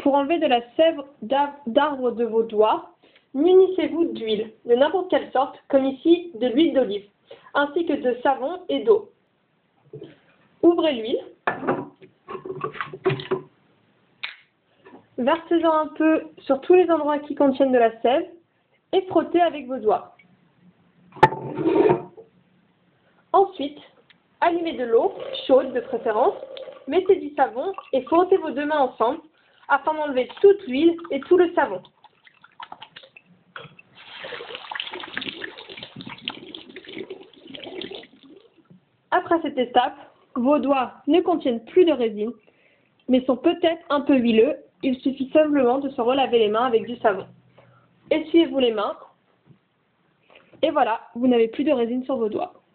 Pour enlever de la sève d'arbre de vos doigts, munissez-vous d'huile, de n'importe quelle sorte, comme ici de l'huile d'olive, ainsi que de savon et d'eau. Ouvrez l'huile, versez-en un peu sur tous les endroits qui contiennent de la sève et frottez avec vos doigts. Ensuite, allumez de l'eau, chaude de préférence, mettez du savon et frottez vos 2 mains ensemble afin d'enlever toute l'huile et tout le savon. Après cette étape, vos doigts ne contiennent plus de résine, mais sont peut-être un peu huileux. Il suffit simplement de se relaver les mains avec du savon. Essuyez-vous les mains et voilà, vous n'avez plus de résine sur vos doigts.